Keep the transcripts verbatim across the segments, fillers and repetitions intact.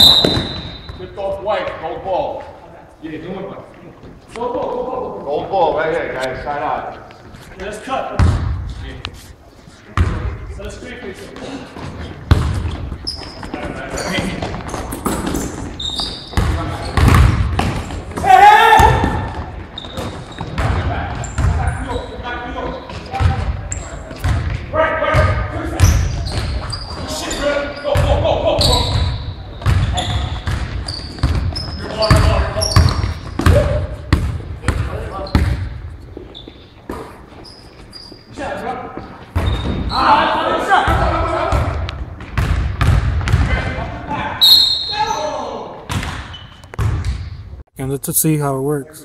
Lift off white, gold ball. Yeah, do it, bud. Gold ball, gold ball. Gold ball, right here, guys. Side out. Yeah, let's cut. Yeah. So let's scrape it. And let's see how it works.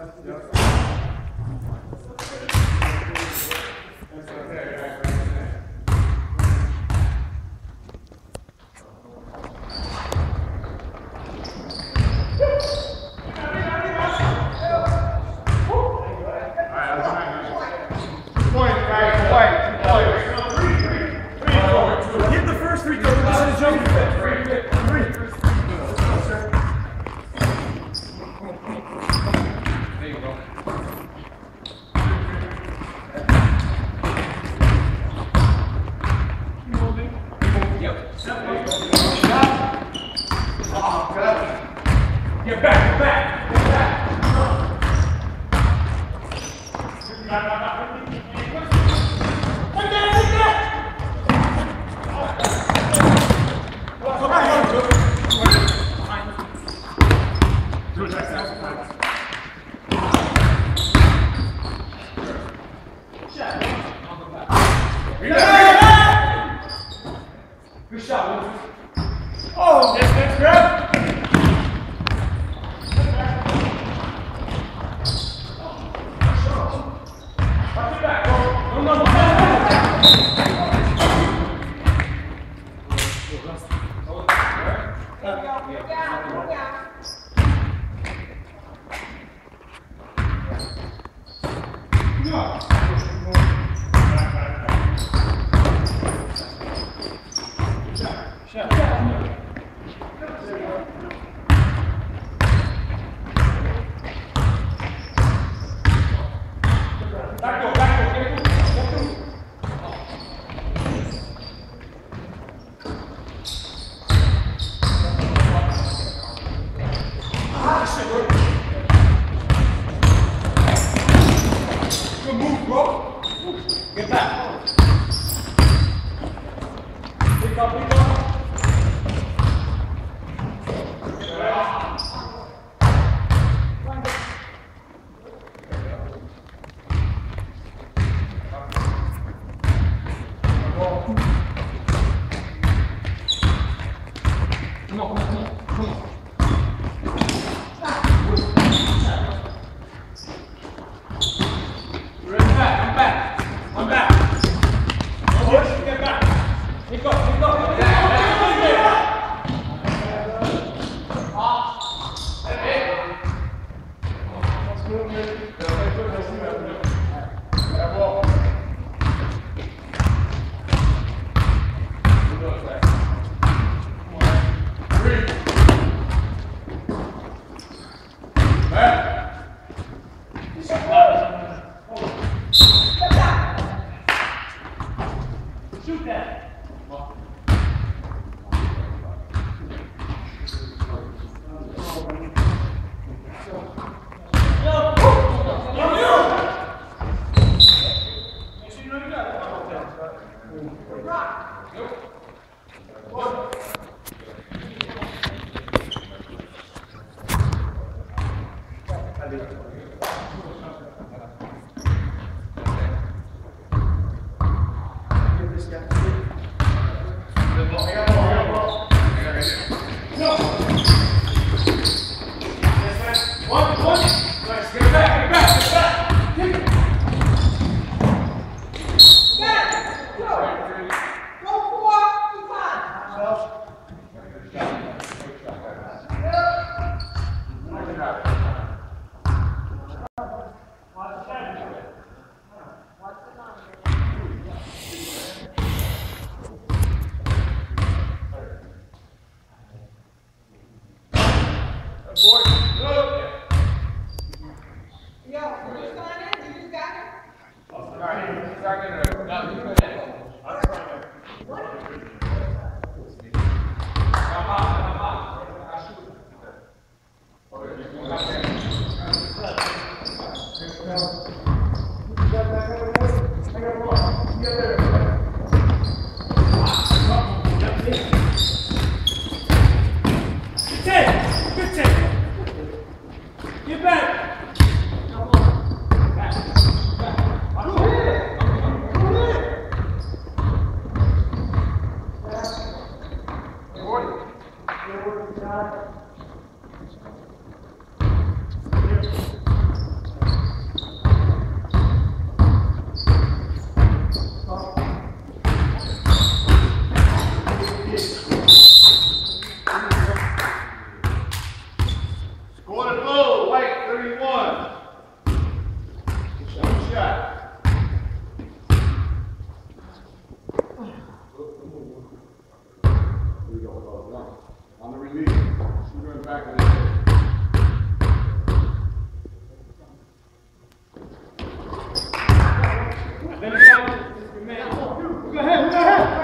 Hit the first three, go to the jump. Get back, get back, get back. Good shot. Oh, next, next grab. Good move, bro. Get back. Pick up, pick up. Come on, come on, come on, come on. Shoot that. Give this guy On the release, shooter back of the head. Go ahead, go ahead.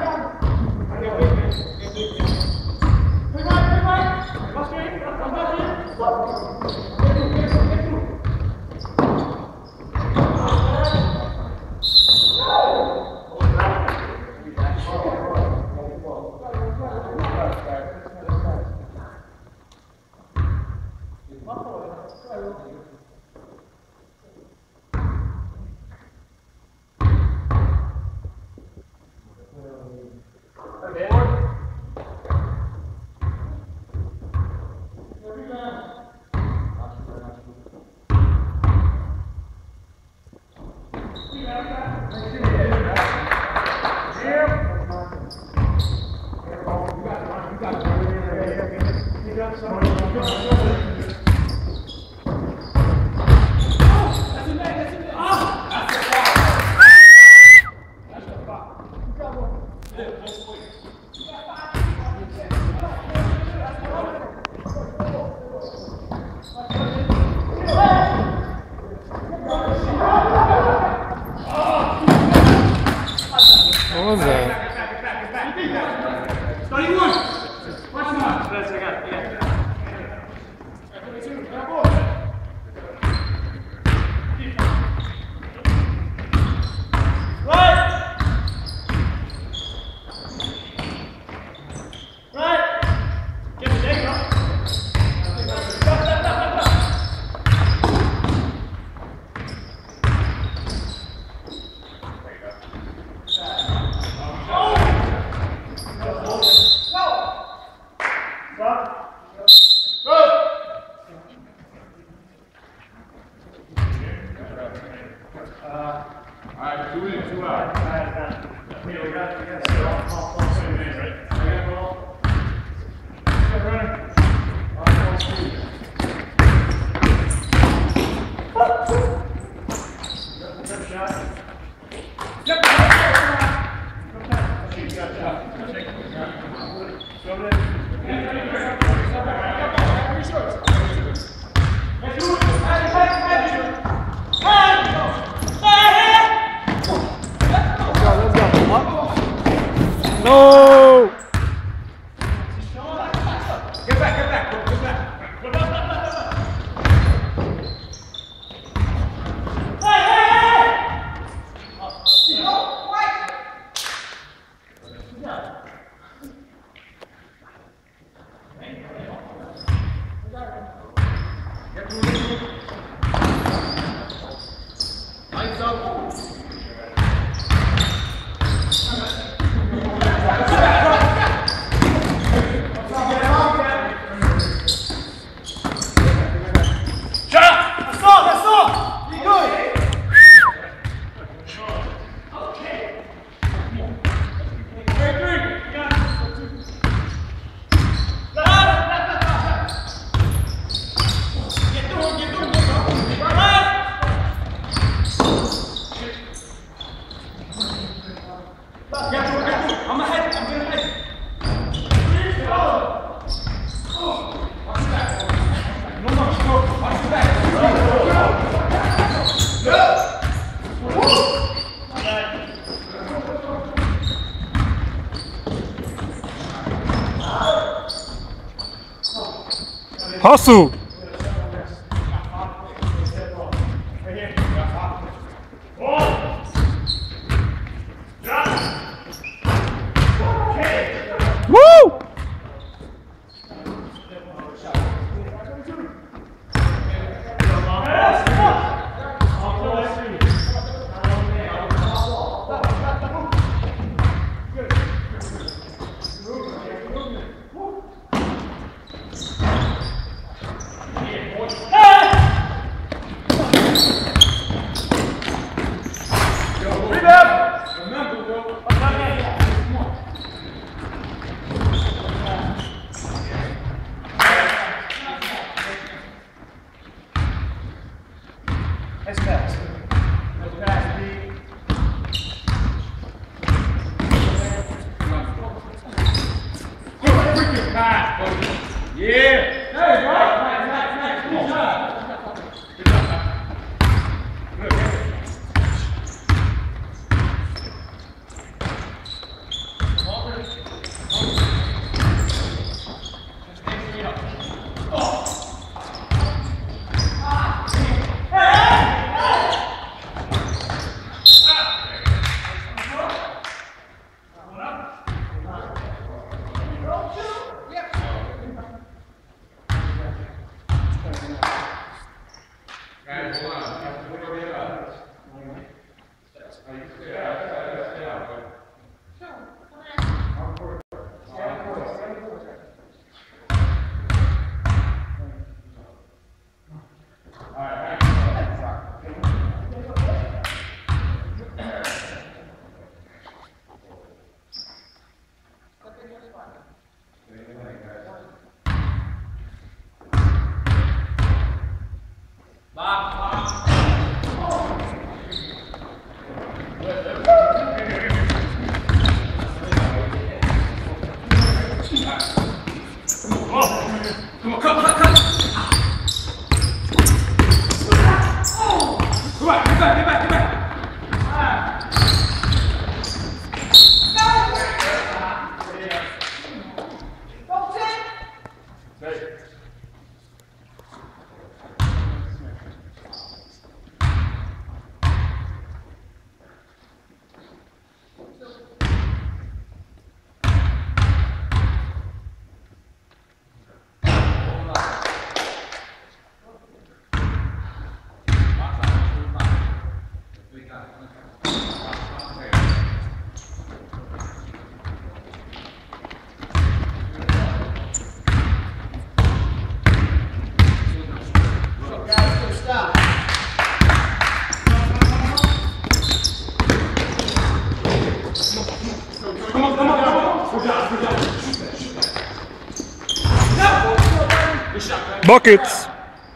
What was that? Alright, two in, two out. No! Get back, get back, get back. Hey, hey, hey! You know, what? Lights up. Watch the back. Hustle. Woo! Nice pass. Nice pass, B. Good freaking pass, buddy. Yeah. Hey, bro. Nice, nice, nice. Good job. Good job, man. Good, good. Buckets.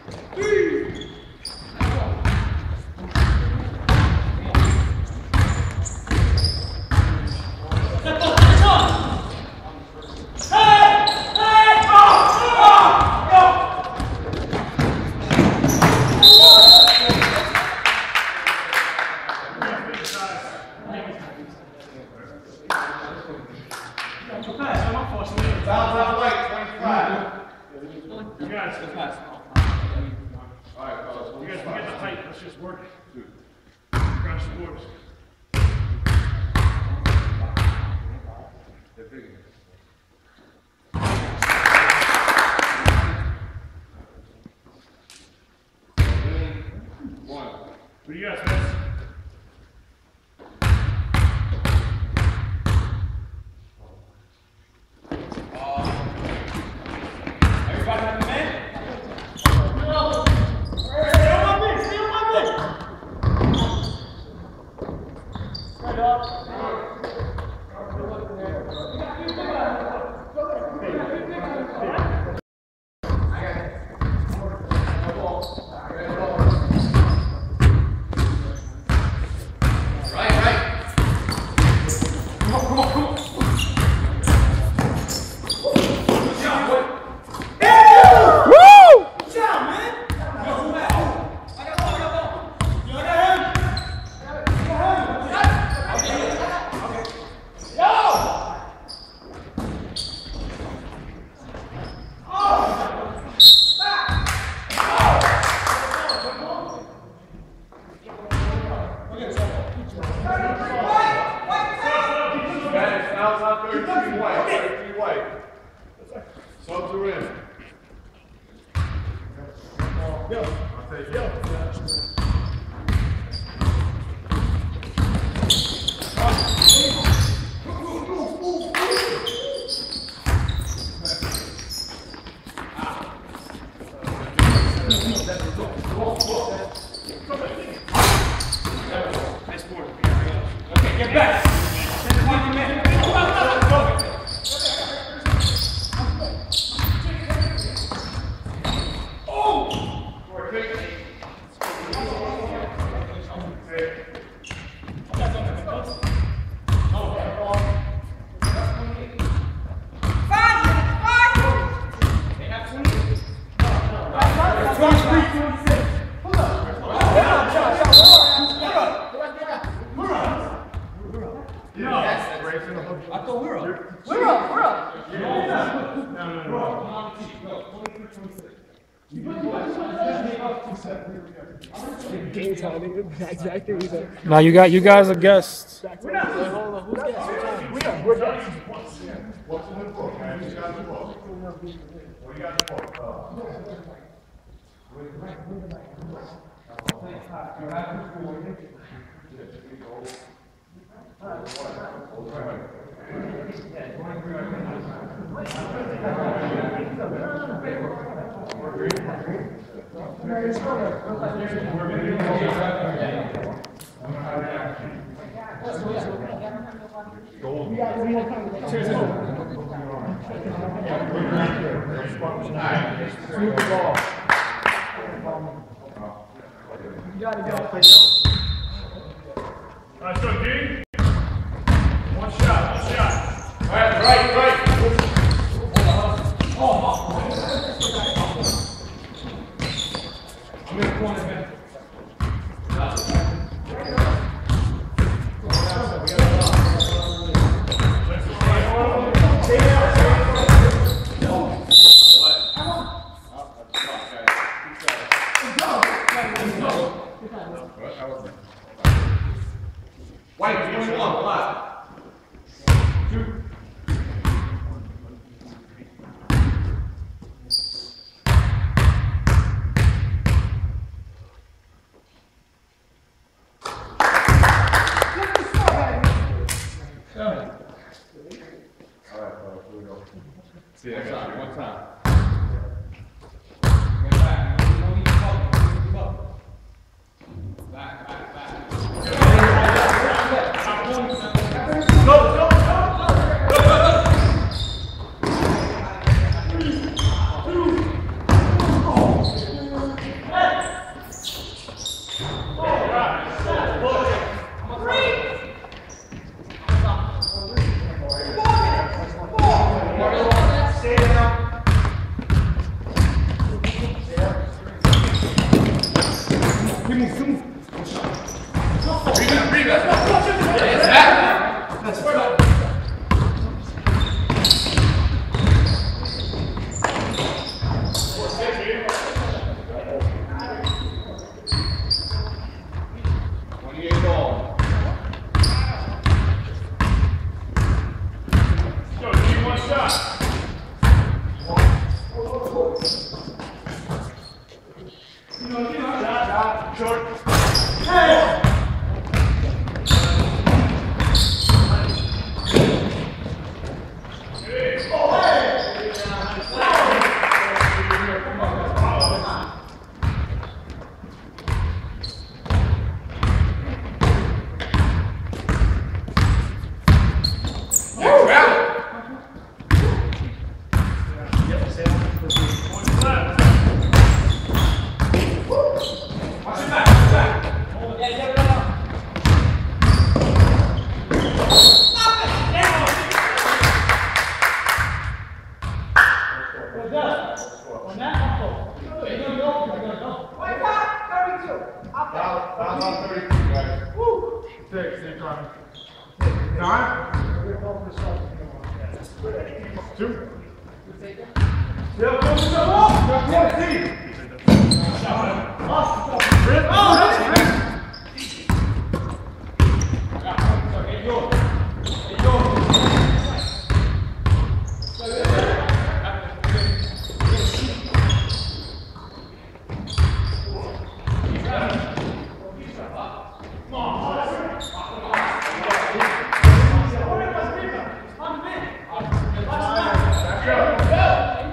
What do you guys miss? Everybody have a man? No. Stay on my bit, stay on my bit. Straight up. Guys, fouls on thirty-three white, thirty-three white. Subs are in. Yo. I'll take yo. Okay, get back. I thought we're up. We're up, we're up. No, no, no. Game time, nigga. Exactly what he said. Now you got you guys are guests. We're not. Hold on. Who's guest? We are. We're done. What's in the book, man? Who's got the book? What do you got the book? You gotta go. All right, so D. One shot, one shot. All right, right, right. I'm in the corner, man. White, twenty-one, black. Two. See you next time. One time. Back, back, back. Go, go, go, go, go, go.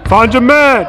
Find your man.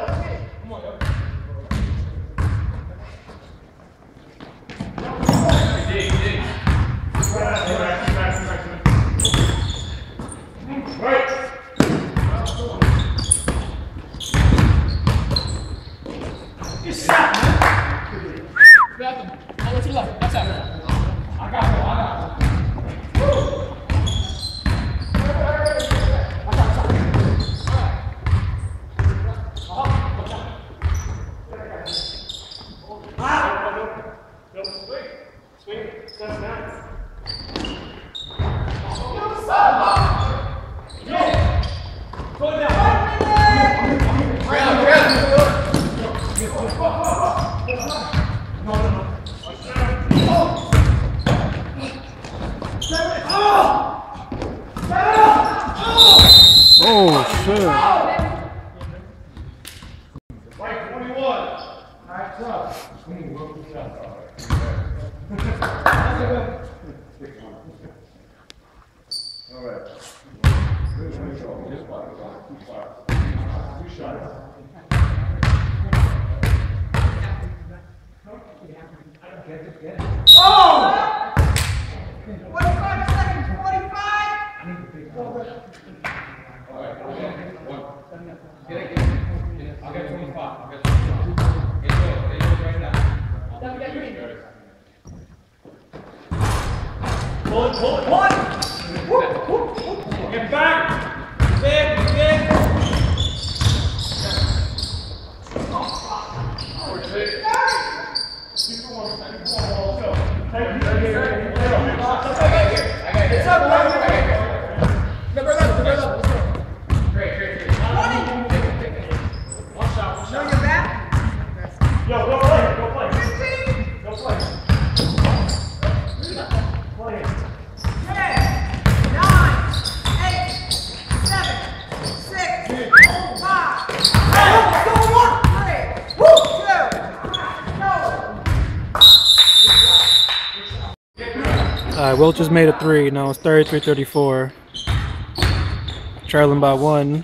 Oh, shit. Right, twenty-one. Nice up. All right. Two shots. Oh! forty-five seconds, forty-five! All right, okay. One. Get it, get it. I'll get twenty-five. I'll get twenty-five. Get yours. Get yours right now. Pull it, pull it, pull it! Get back! Big, big! It's up, right? Number eleven, number eleven. Great, great, great. twenty! One shot, one Show shot. your back. Yo, go play, go play. fifteen! Go play. Play it. ten, nine, eight, seven, six, five, four, three, two, go! All right, Welch just made a three. Now it's thirty-three thirty-four. Trailing by one.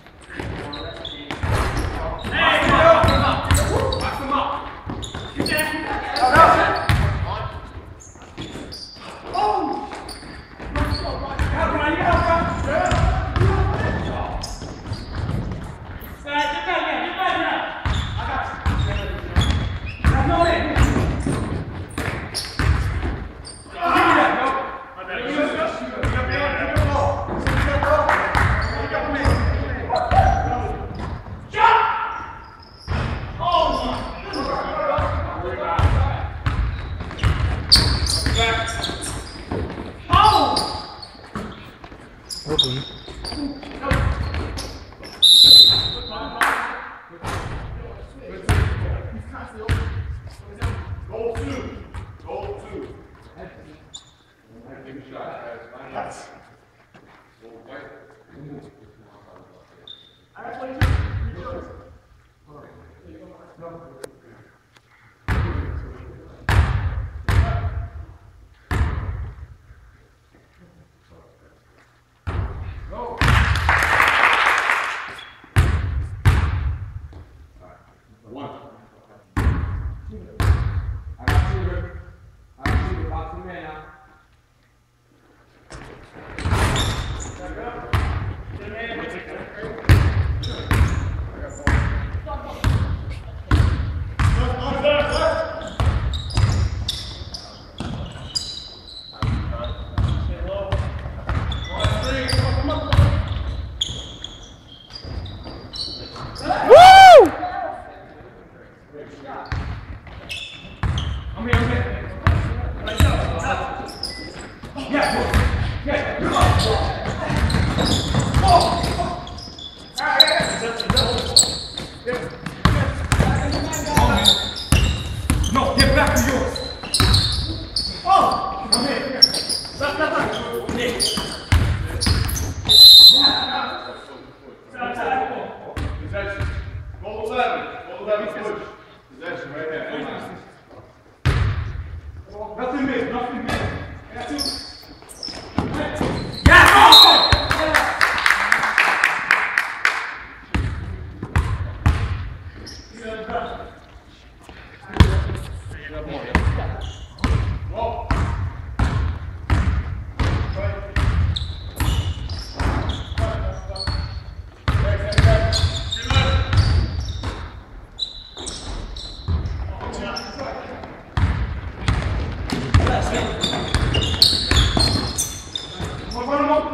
Open. Goal two. Goal two. Give a shot, guys.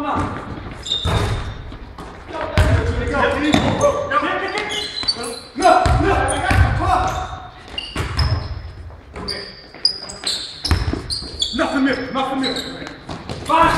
Nothing new, nothing new. Five.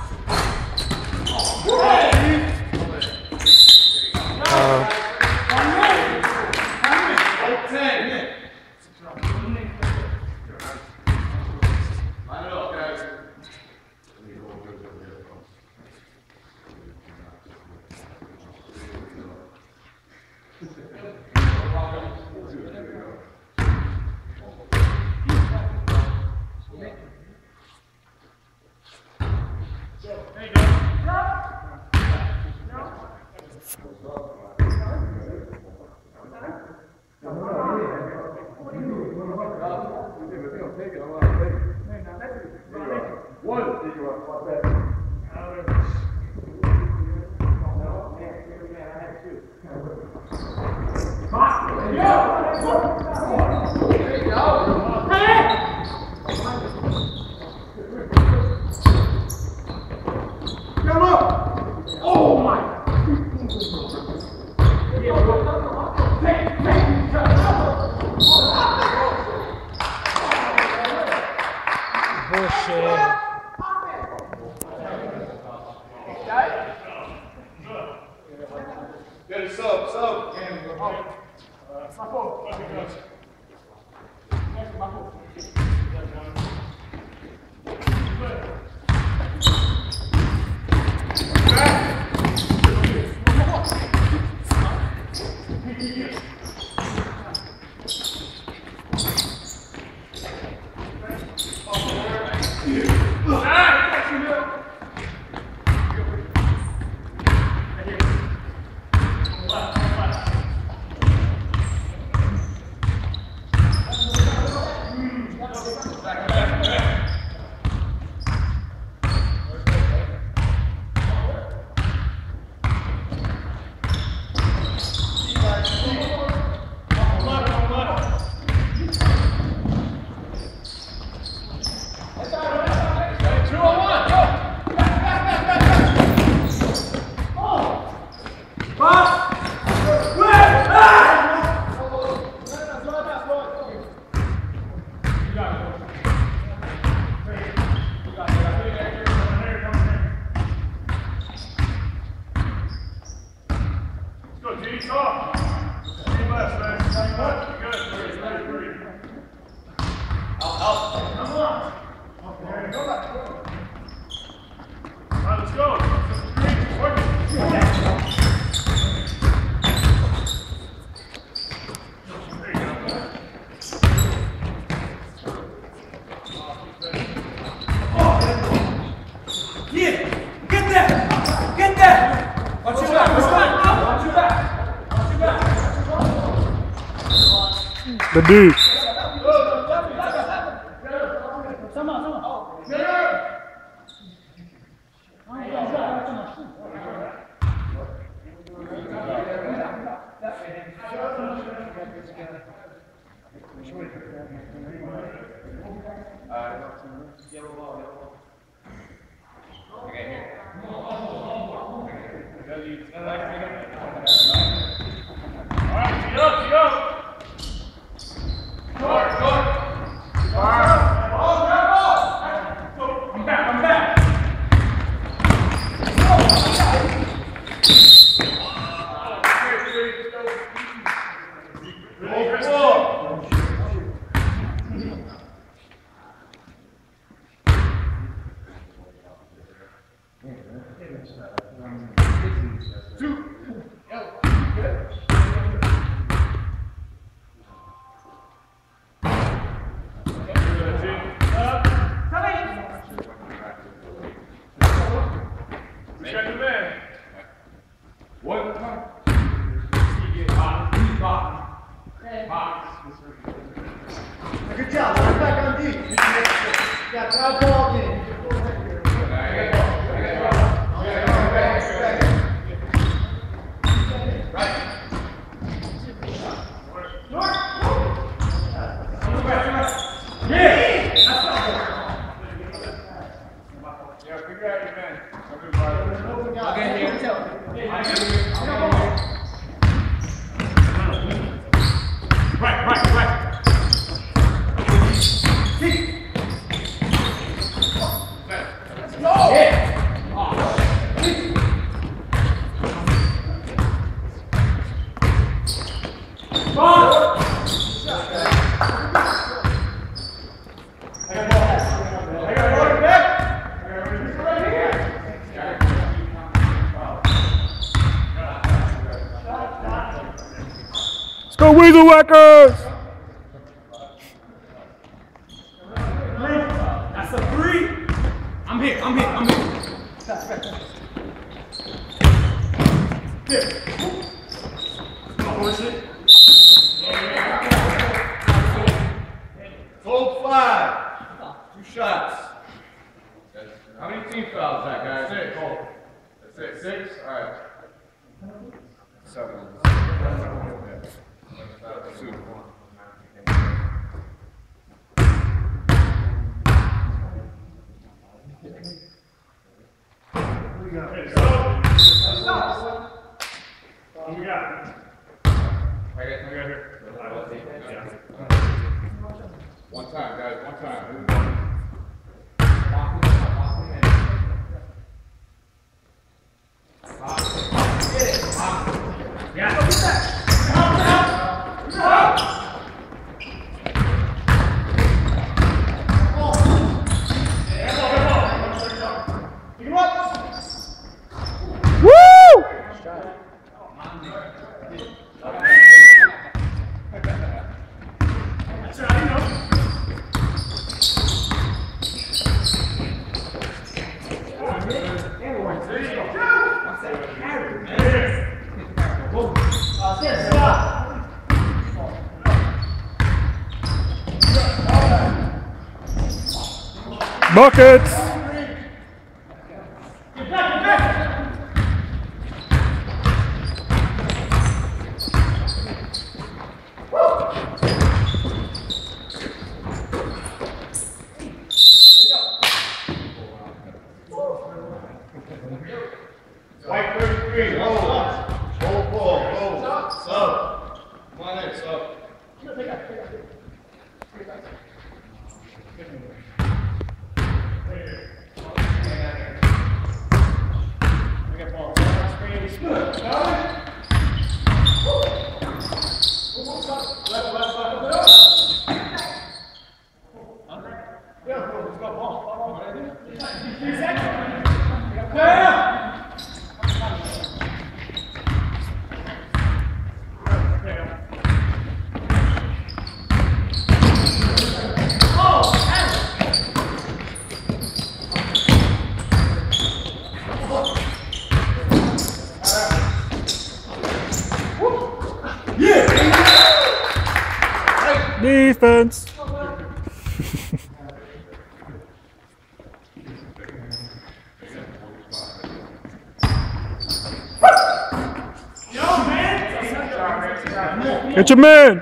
Good sub, sub. The dude. Good job. Right back on deep. Yeah, try ball in. Yeah, figure out your man. I'll get here. I'll get here. Right, right, right. Let's go! Yeah. Let's go Weasel Whackers! That's a three. I'm here, I'm here, I'm here. Here. Come on, horse it. Gold five. Two shots. How many team fouls is that, guys? Six. That's it, six? All right. Seven. Two. What we got? I got, I got here. One time, guys, one time. Yeah. Buckets! White thirty-three. Hold up. Hold ball. Hold. Sub. Come on in, sub. Defense! Get your man!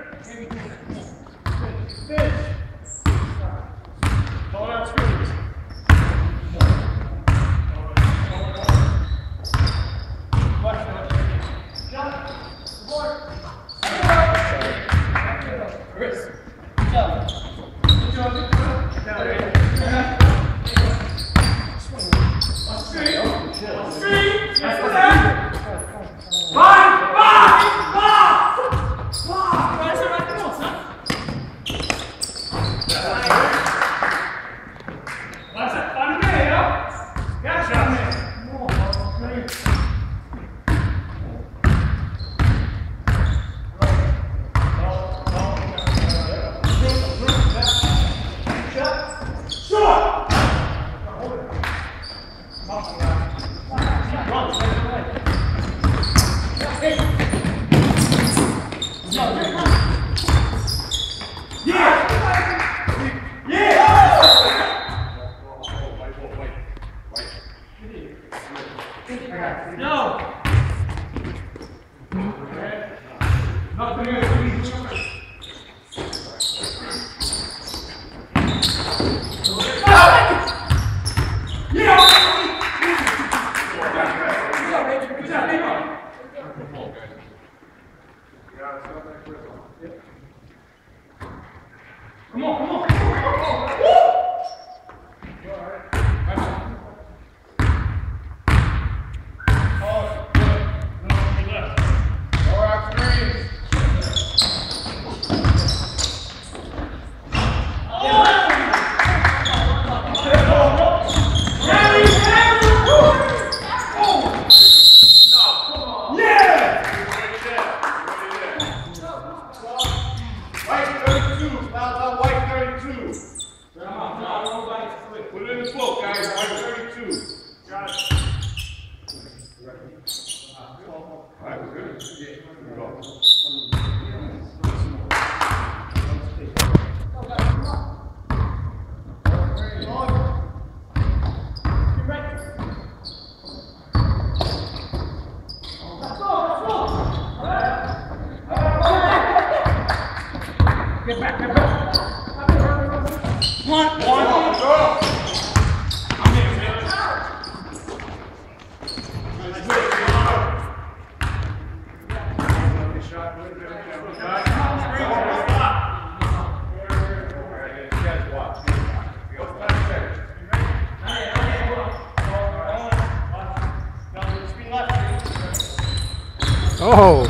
Yeah! Oh.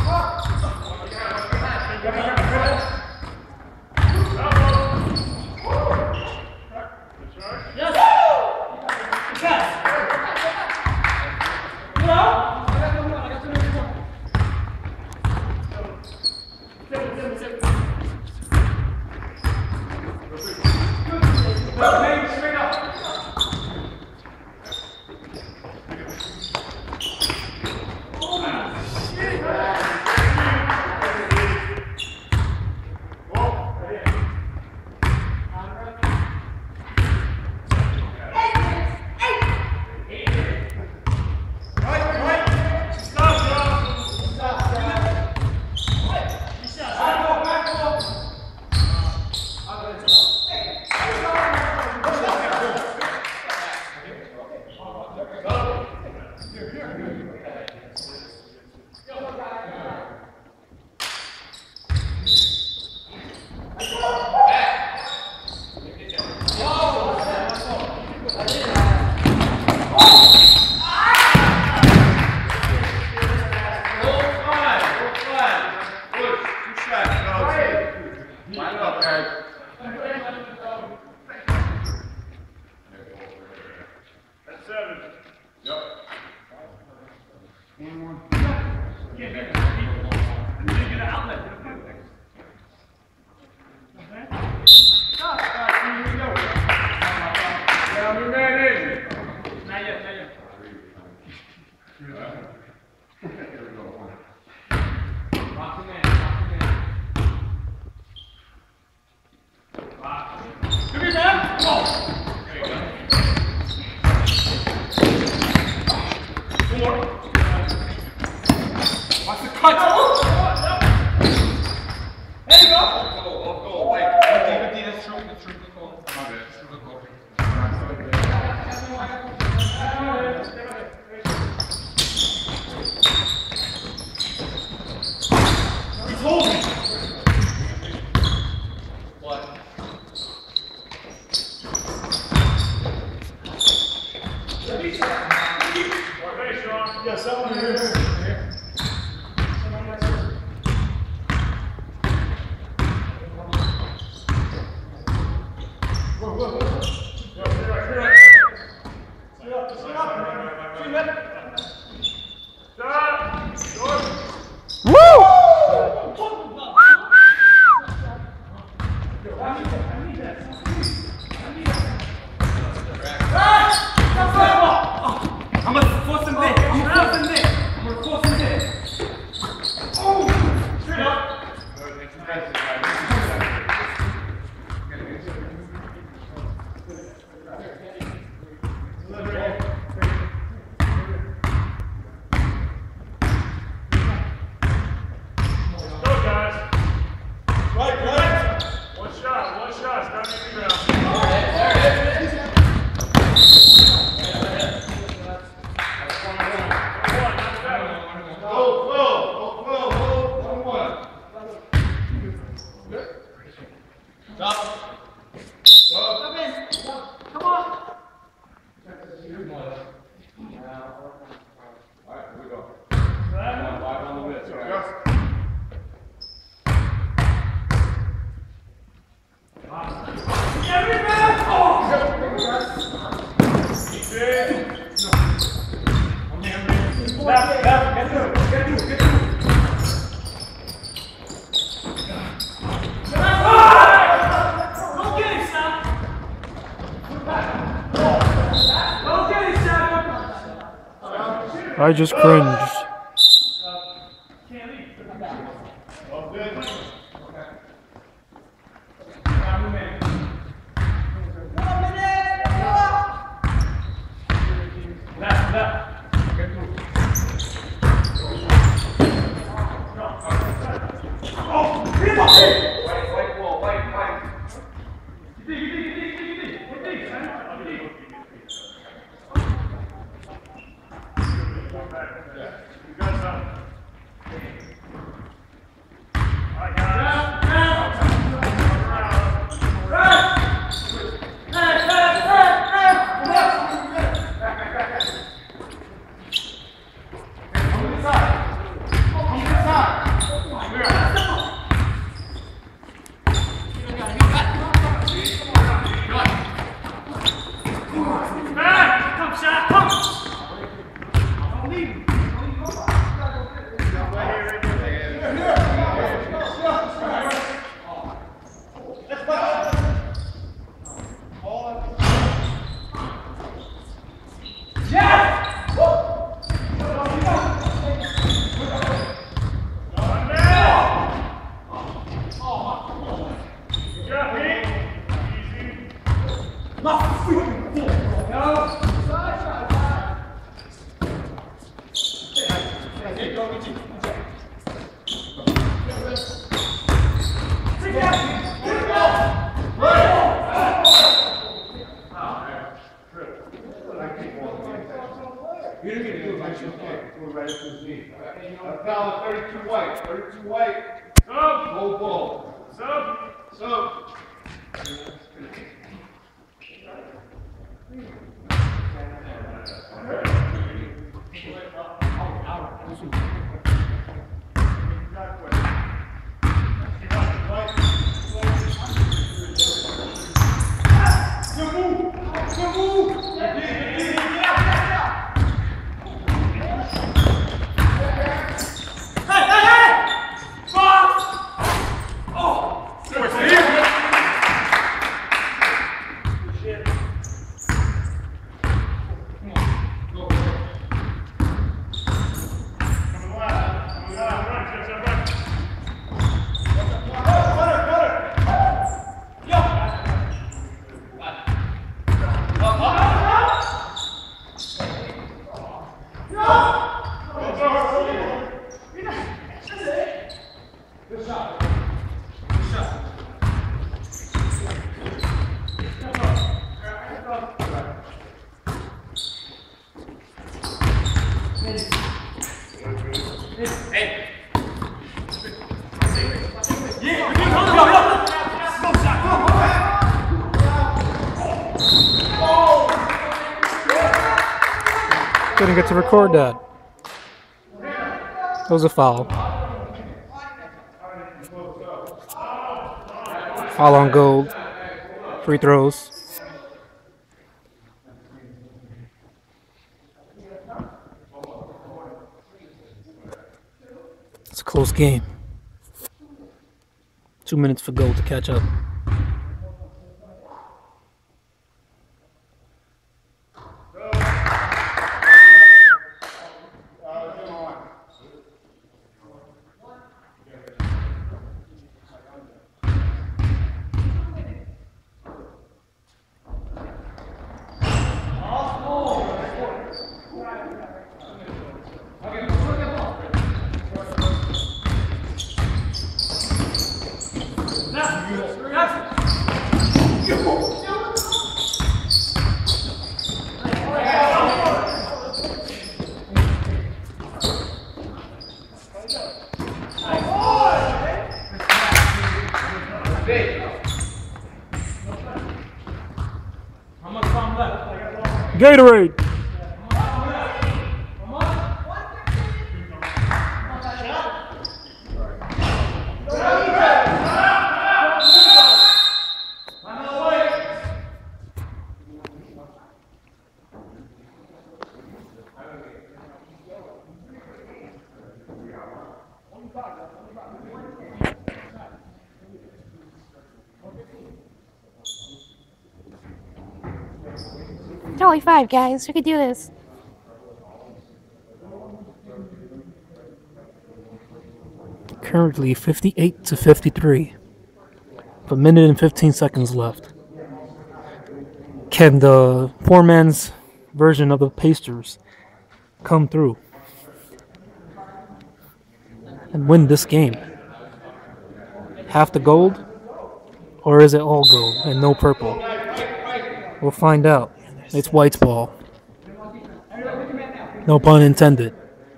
I just cringed. You didn't get to do it by your head. Do it right to his knee. Now, foul thirty-two white. thirty-two white. Sub. Low ball. Sub. Sub. Didn't get to record that. That was a foul. Foul on Gold. Free throws. It's a close game. Two minutes for Gold to catch up. Gatorade! It's only five, guys. We could do this. Currently fifty-eight to fifty-three. A minute and fifteen seconds left. Can the poor man's version of the Pacers come through and win this game? Half the gold? Or is it all gold and no purple? We'll find out. It's White's ball. No pun intended.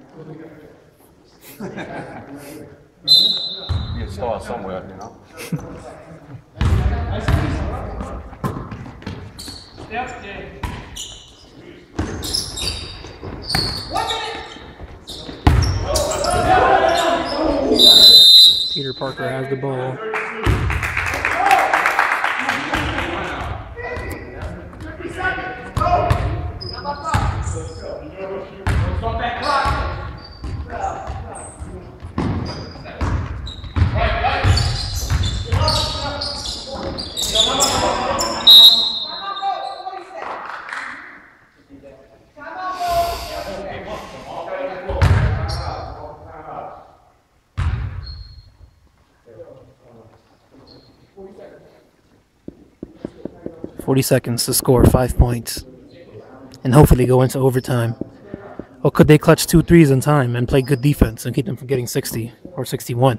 You start somewhere, you know. Peter Parker has the ball. forty seconds to score five points and hopefully go into overtime. Or could they clutch two threes in time and play good defense and keep them from getting sixty or sixty-one?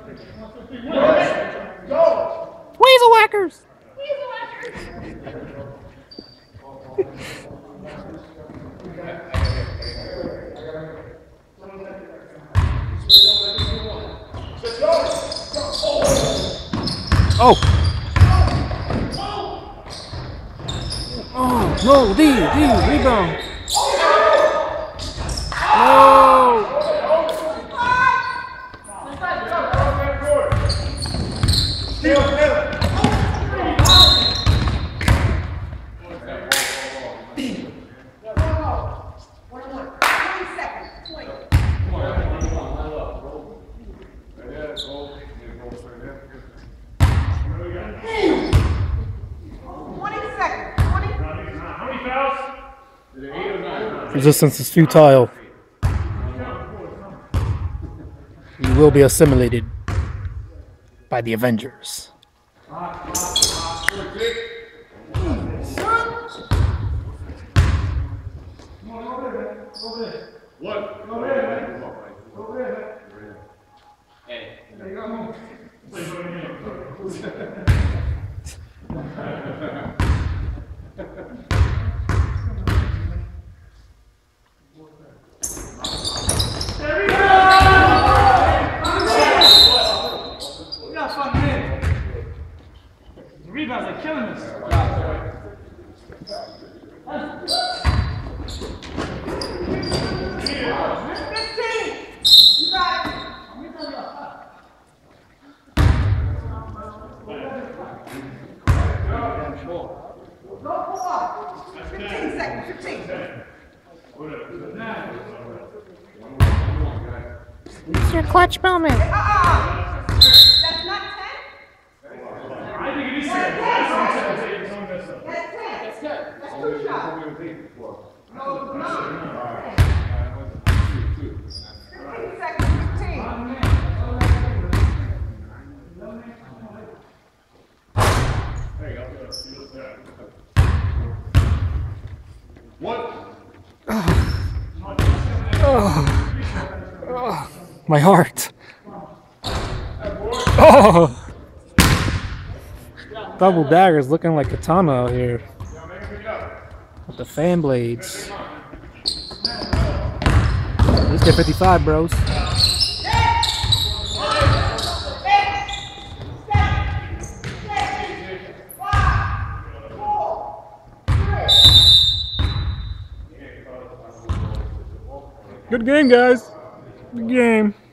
Weasel whackers! Oh! Oh, no, D, D, rebound! No! Resistance is futile. You will be assimilated by the Avengers. Rebounds are killing us. fifteen seconds, fifteen. It's your clutch moment. Uh-uh. That's not ten? I think it is ten. That's ten. That's ten. That's two shots. No, it's not. fifteen seconds, fifteen. My heart. Oh! Double daggers looking like katana out here. With the fan blades. Let's get fifty-five, bros. Good game, guys. Good game.